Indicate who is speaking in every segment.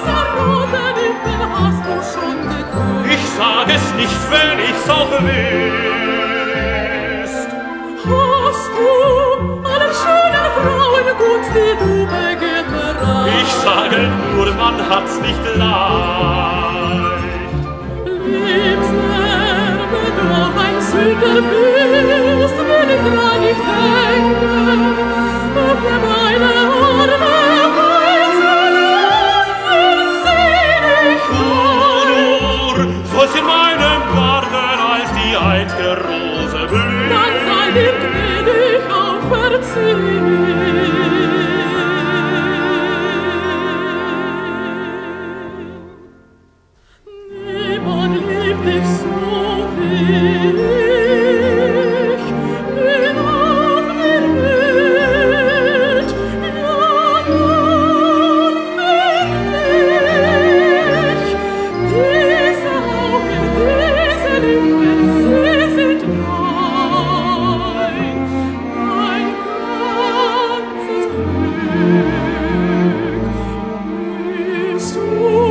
Speaker 1: rosarote Lippen hast du schon geküsst.
Speaker 2: Ich sag es nicht, wenn ich's auch wüsst.
Speaker 1: Hast du alle schönen Frauen gut, die du begehrt hast?
Speaker 2: Ich sage nur, man hat's nicht leicht.
Speaker 1: Liebster, wenn du auch ein Sünder bist, will ich dran nicht denken. Öffne meine Arme,
Speaker 2: soll's in meinem Garten als die einzige Rose blühen.
Speaker 1: dann sei dir gnädig auch verziehen. Niemand liebt dich so wie ich, in auf der Welt, ja nur für dich. Diese Augen, diese Lippen, sie sind mein ganzes Glück. Bist du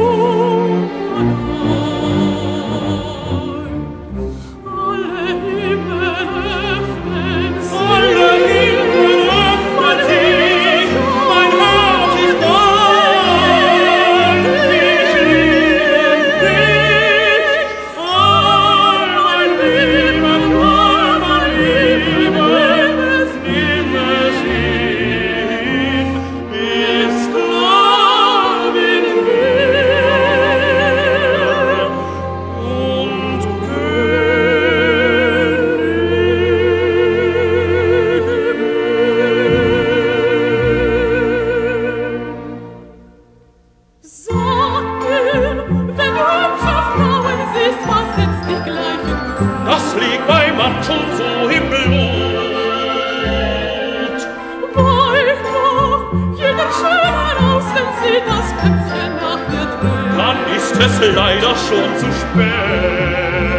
Speaker 1: allein, alle Himmel öffnen sich.
Speaker 2: Alle Himmel öffnen sich, mein Herz ist dein. Ich liebe dich, all mein Leben, nimm es hin, bis Sklavin will und
Speaker 1: Sag mir, wenn du hübsche Frauen siehst, was setzt dich gleich in Brut?
Speaker 2: das liegt bei Mann schon so im Blut.
Speaker 1: Weich noch, jeder schöner aus, wenn sie das Köpfchen nach dir dreht.
Speaker 2: Dann ist es leider schon zu spät.